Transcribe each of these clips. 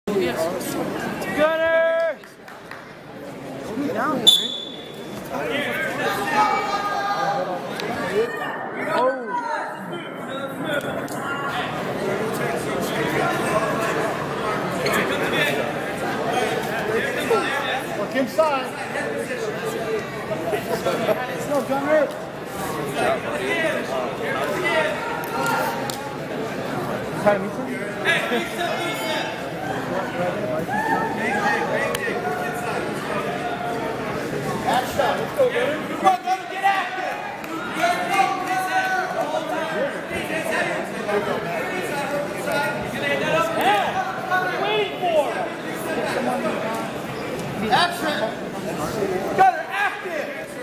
Gunner! Down, Look inside. Let's go, Gunner. Try to meet him? Action. Let's go, Gunner. Come on, Gunner, get active. Yeah! What are you waiting for? Action. Gunner, active.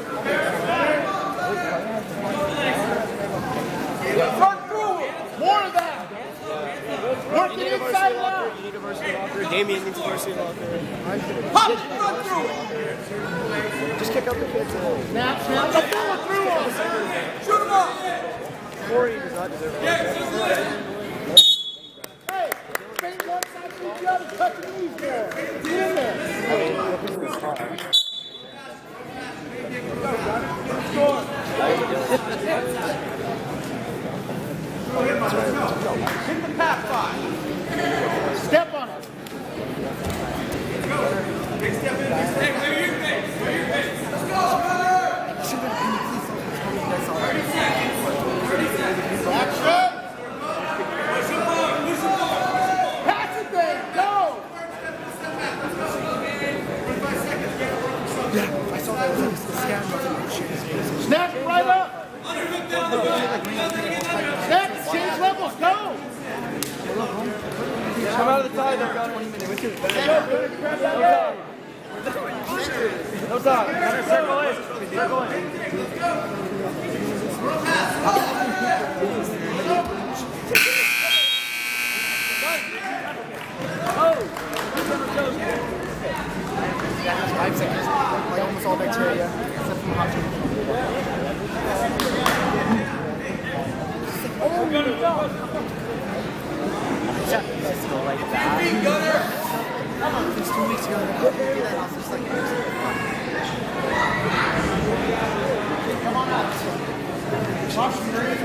Run through it. More of that. Work it inside and out. University locker. Damien needs varsity locker. Pop it, run through it. Just kick out the kids. Snap, snap. Go through them. Shoot them up. Corey does not deserve it. Hey, bring one side to the other. Touch your knees there. Get in there. I mean, look at this car. Hit the pass by. Step on it. Big step in. Hey, where your face? Where your face? Let's go, brother. 30 seconds. 30 seconds. Action. Push him up. Push him up. Pass it there. Go. Yeah, I saw that. The scan Snap it right up. Snap it. Change levels. Go. Come out of the tie, they've got 20 minutes. No time. Circle in. Circle in. Oh! 5 seconds. Like almost all bacteria, except from hot tub. Just go like that. Just 2 weeks ago, that off just like this. Come on out. Watch the green.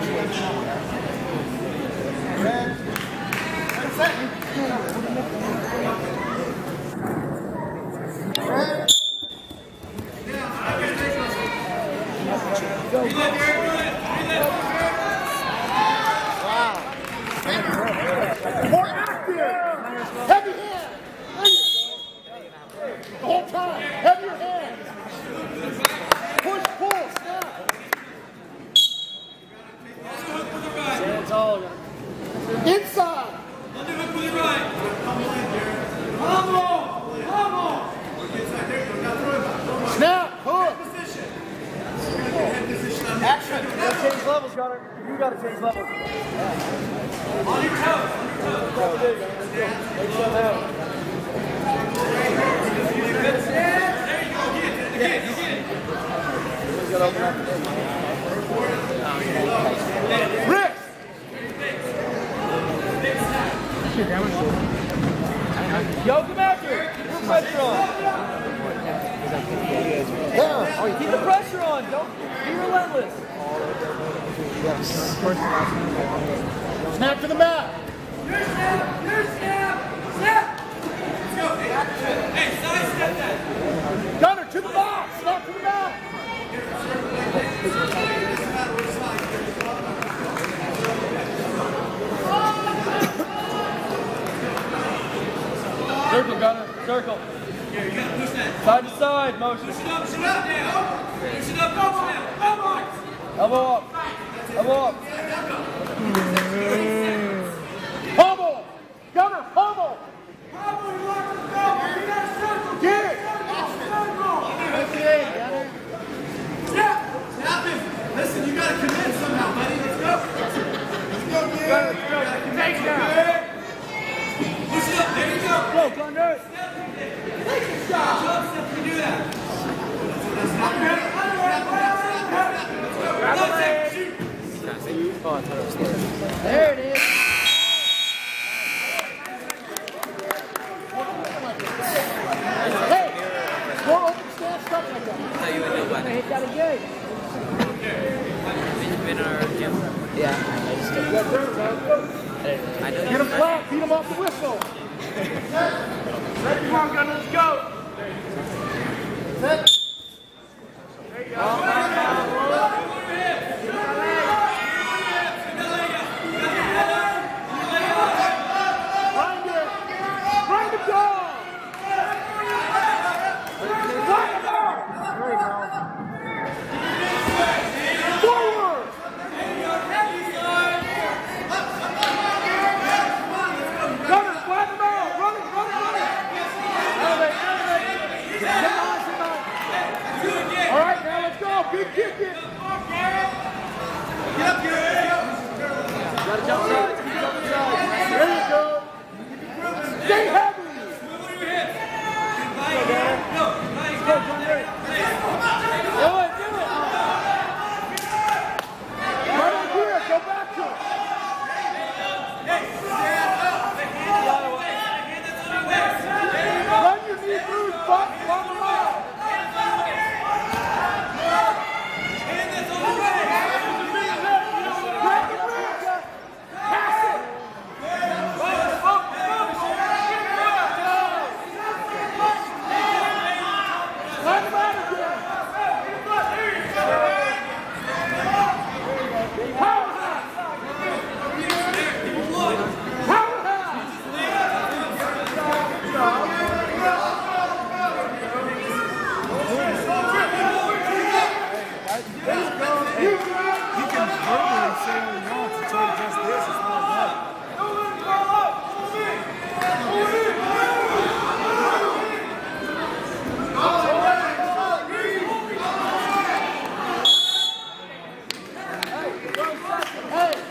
Red. Set. Red. Go. Wow. More active. Heavy hand. The whole time. Heavier hands. Push, pull, snap. It's all good. Inside. Underhook with your right. Come on. Snap, hook. Action. You gotta change levels, Gunner. You gotta change levels. On your toes. Make some out. There you go. Get it. Rick. Yo, come after. Keep the pressure on. Yeah. Keep the pressure on. Don't be relentless. Snap to the mat. Your snap. Snap. Let's go. Hey, side step that. Gunner to the box. Snap to the mat. Circle, Gunner. Circle. Yeah, you gotta push that. Side to side motion. Push it up now. Push it up, come on. Elbow up. Elbow up. Pummel. Gunner, pummel. Get it. Okay, Gunner. Snap him. Listen, you gotta commit somehow, buddy. Let's go. Let's go, dude. Take it down. Push it up. There you go. Go, Gunner. Take a shot. Jump step to do that. Underhead. Grab the leg. Oh, I thought it was there. There it is. thought you would know by now. Hit that again. Been in our gym? Yeah, I just did. I know Get him flat, beat him off the whistle. Ready, come on, gunner, let's go. Set. There you go. Find the goal. There you go. Forward. Gunner, flatten him out. Run it. Elevate. Get on. All right, now let's go. Big kick it. Get up here. Gotta jump sides. Keep jumping sides. There you go. Stay heavy. Go, John Ray. Do it. Right up here. Go back to it. Run your knee through, butt, run them out. Grab the rim. Pass it. Line them out again. Powerhouse. He can verbally say what he wants until he does this. It's not that. Hey,